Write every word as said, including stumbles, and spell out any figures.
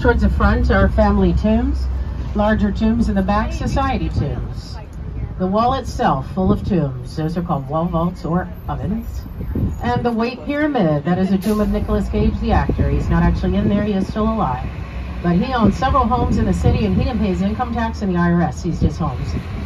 towards the front are family tombs. Larger tombs in the back, society tombs. The wall itself full of tombs. Those are called wall vaults or ovens. And the Weight Pyramid, that is a tomb of Nicolas Cage, the actor. He's not actually in there, he is still alive. But he owns several homes in the city and he pays income tax and the I R S seized his homes.